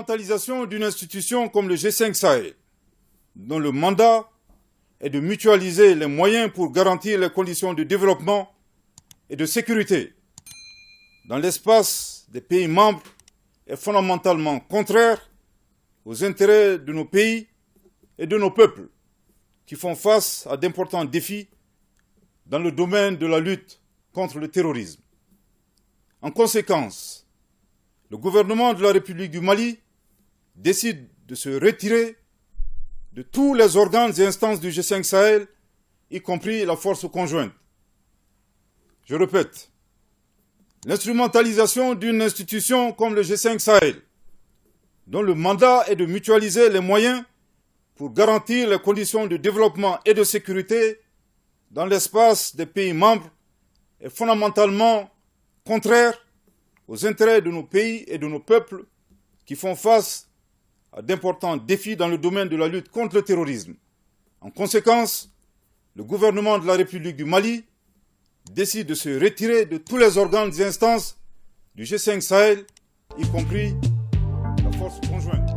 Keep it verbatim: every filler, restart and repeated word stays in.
L'instrumentalisation d'une institution comme le G cinq Sahel, dont le mandat est de mutualiser les moyens pour garantir les conditions de développement et de sécurité dans l'espace des pays membres, est fondamentalement contraire aux intérêts de nos pays et de nos peuples qui font face à d'importants défis dans le domaine de la lutte contre le terrorisme. En conséquence, le gouvernement de la République du Mali décide de se retirer de tous les organes et instances du G cinq Sahel, y compris la force conjointe. Je répète, l'instrumentalisation d'une institution comme le G cinq Sahel, dont le mandat est de mutualiser les moyens pour garantir les conditions de développement et de sécurité dans l'espace des pays membres, est fondamentalement contraire aux intérêts de nos pays et de nos peuples qui font face à d'importants défis dans le domaine de la lutte contre le terrorisme. En conséquence, le gouvernement de la République du Mali décide de se retirer de tous les organes et instances du G cinq Sahel, y compris la force conjointe.